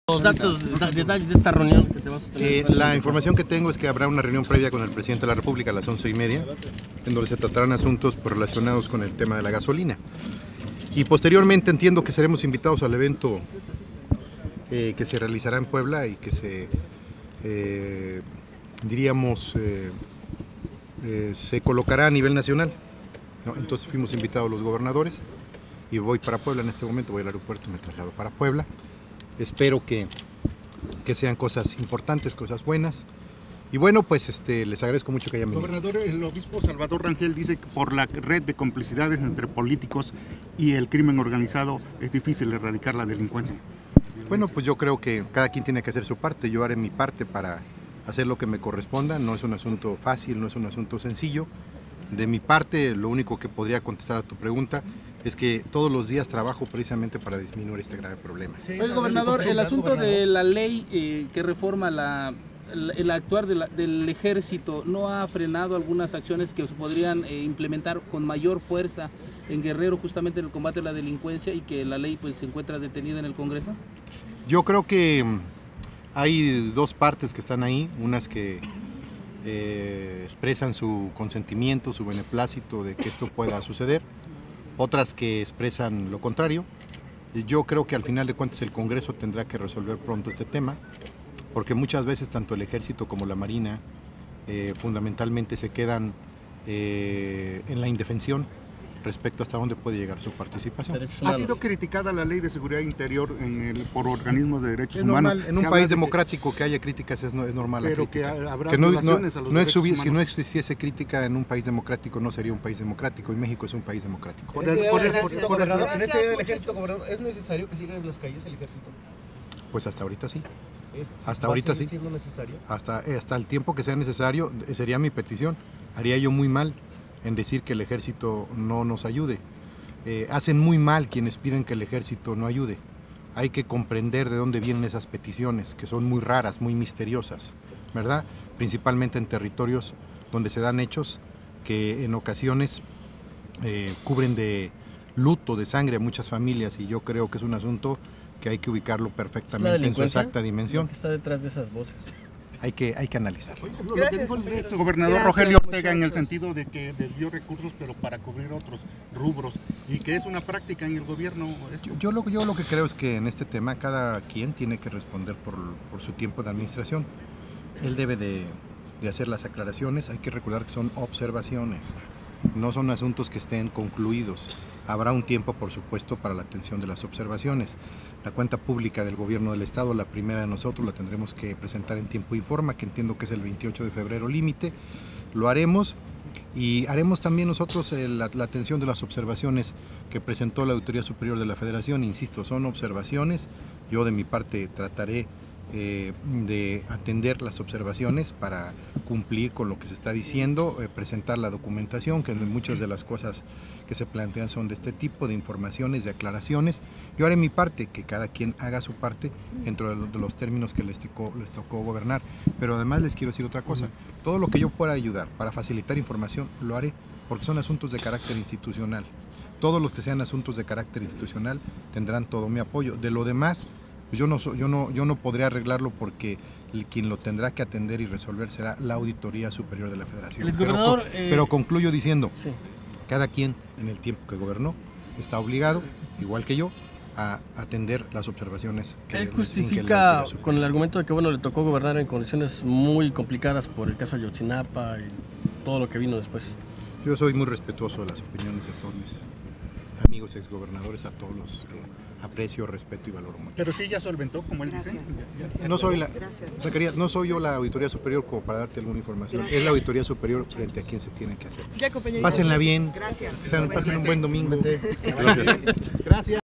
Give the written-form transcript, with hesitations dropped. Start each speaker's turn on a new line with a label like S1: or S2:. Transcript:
S1: Los datos, detalles de esta reunión que se va a sostener.
S2: La información que tengo es que habrá una reunión previa con el presidente de la República a las 11:30, en donde se tratarán asuntos relacionados con el tema de la gasolina. Y posteriormente entiendo que seremos invitados al evento que se realizará en Puebla y que se colocará a nivel nacional, ¿no? Entonces fuimos invitados los gobernadores y voy para Puebla en este momento, voy al aeropuerto y me traslado para Puebla. Espero que sean cosas importantes, cosas buenas. Y bueno, pues les agradezco mucho que hayan venido.
S3: Gobernador, el obispo Salvador Rangel dice que por la red de complicidades entre políticos y el crimen organizado es difícil erradicar la delincuencia.
S2: Bueno, pues yo creo que cada quien tiene que hacer su parte. Yo haré mi parte para hacer lo que me corresponda. No es un asunto fácil, no es un asunto sencillo. De mi parte, lo único que podría contestar a tu pregunta es que todos los días trabajo precisamente para disminuir este grave problema.
S4: Oye, gobernador, el asunto de la ley que reforma el actuar del ejército, ¿no ha frenado algunas acciones que se podrían implementar con mayor fuerza en Guerrero justamente en el combate a la delincuencia y que la ley pues se encuentra detenida en el Congreso?
S2: Yo creo que hay dos partes que están ahí, unas que expresan su consentimiento, su beneplácito de que esto pueda suceder, otras que expresan lo contrario. Yo creo que al final de cuentas el Congreso tendrá que resolver pronto este tema, porque muchas veces tanto el Ejército como la Marina fundamentalmente se quedan en la indefensión respecto hasta dónde puede llegar su participación.
S3: Ha sido criticada la Ley de Seguridad Interior por organismos de derechos humanos.
S2: En un país democrático que haya críticas es normal.
S3: Pero que habrá violaciones a los derechos humanos.
S2: Si no existiese crítica en un país democrático no sería un país democrático, y México es un país democrático.
S5: En este día del ejército, gobernador, ¿es necesario que siga en las calles el ejército?
S2: Pues hasta ahorita sí.
S5: Hasta ahorita sí. ¿Siendo necesario?
S2: Hasta el tiempo que sea necesario sería mi petición. Haría yo muy mal en decir que el ejército no nos ayude. Hacen muy mal quienes piden que el ejército no ayude. Hay que comprender de dónde vienen esas peticiones, que son muy raras, muy misteriosas, ¿verdad? Principalmente en territorios donde se dan hechos que en ocasiones cubren de luto, de sangre a muchas familias, y yo creo que es un asunto que hay que ubicarlo perfectamente en su exacta dimensión.
S1: ¿Qué está detrás de esas voces?
S2: Hay que analizarlo.
S3: Lo que dijo el exgobernador Rogelio Ortega en el sentido de que desvió recursos pero para cubrir otros rubros y que es una práctica en el gobierno.
S2: Yo lo que creo es que en este tema cada quien tiene que responder por su tiempo de administración. Él debe de hacer las aclaraciones. Hay que recordar que son observaciones, no son asuntos que estén concluidos. Habrá un tiempo, por supuesto, para la atención de las observaciones. La cuenta pública del gobierno del estado, la primera de nosotros, la tendremos que presentar en tiempo y forma, que entiendo que es el 28 de febrero límite. Lo haremos, y haremos también nosotros la atención de las observaciones que presentó la Auditoría Superior de la Federación. Insisto, son observaciones. Yo de mi parte trataré de atender las observaciones para cumplir con lo que se está diciendo, presentar la documentación, que muchas de las cosas que se plantean son de este tipo, de informaciones, de aclaraciones. Yo haré mi parte, que cada quien haga su parte dentro de los términos que les tocó gobernar. Pero además les quiero decir otra cosa: todo lo que yo pueda ayudar para facilitar información lo haré, porque son asuntos de carácter institucional. Todos los que sean asuntos de carácter institucional tendrán todo mi apoyo. De lo demás, yo no podré arreglarlo, porque quien lo tendrá que atender y resolver será la Auditoría Superior de la Federación. Pero concluyo diciendo, sí, cada quien en el tiempo que gobernó está obligado, igual que yo, a atender las observaciones que
S1: él justifica con el argumento de que le tocó gobernar en condiciones muy complicadas por el caso de Ayotzinapa y todo lo que vino después.
S2: Yo soy muy respetuoso de las opiniones de todos mis amigos exgobernadores, a todos los que aprecio, respeto y valoro mucho.
S3: Pero sí ya solventó, como él dice.
S2: No soy yo la Auditoría Superior como para darte alguna información. Es la Auditoría Superior frente a quien se tiene que hacer. Pásenla bien. Pásenla bien. Pasen un buen domingo. Gracias.